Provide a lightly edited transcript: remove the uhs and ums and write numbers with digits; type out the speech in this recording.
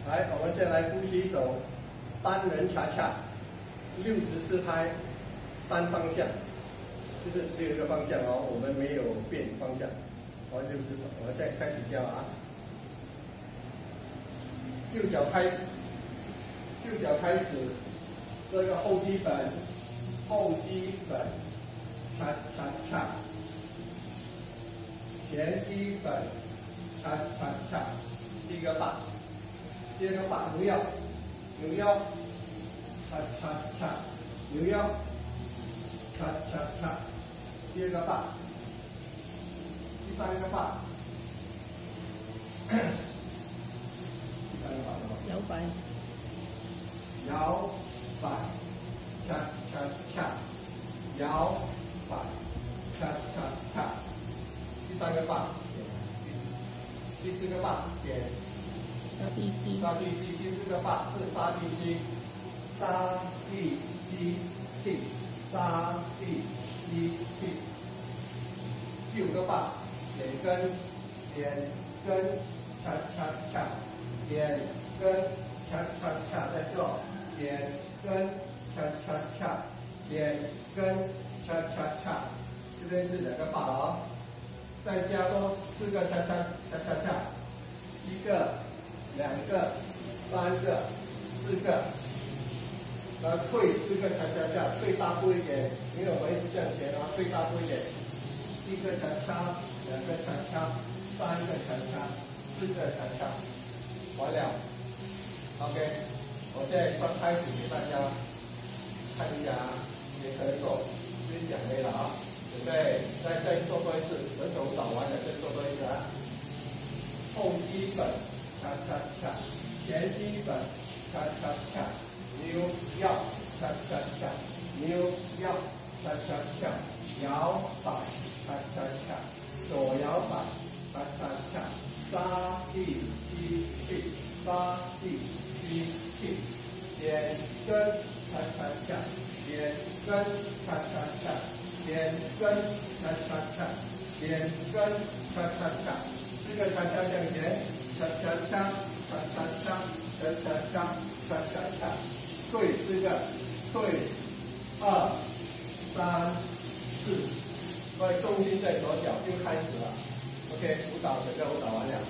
来，我们现在来复习一首单人恰恰，64拍，单方向，就是只有一个方向哦，我们没有变方向。我们现在开始教啊，右脚开始，这个后基本，恰恰恰，前基本，恰恰恰，第一个把。第二个把扭腰，恰恰恰，扭腰，恰恰恰。第二个把，第三个把， 摇摆， 恰恰恰，摇摆，恰恰恰。第三个把，第四个把，点。 沙地西， 第四个把是沙地西，第五个把点根，恰恰恰，点根，恰恰恰，再做点根，恰恰恰，点根，恰恰恰，这边是两个把哦，再加多4个恰恰恰，一个。2个、3个、4个，然后退4个恰恰恰，退大步一点，因为我们一直向前啊，退大步一点。1个恰恰，2个恰恰，3个恰恰，4个恰恰，完了。OK， 我现在开始给大家看一下啊，也可以做，先讲没了啊，准备再做多一次，整首找完了再做多一次啊。后基本。恰恰恰，前基本，恰恰恰，扭腰，恰恰恰，扭腰，恰恰恰，摇摆，恰恰恰，左摇摆，恰恰恰，沙地西，点根，恰恰恰，点根，恰恰恰，点根，恰恰恰，点根，恰恰恰，这个恰恰向前。恰恰恰，恰恰恰，恰恰恰，恰恰恰，退4个，退2、3、4，所以重心在左脚就开始了。OK， 整个舞蹈完了。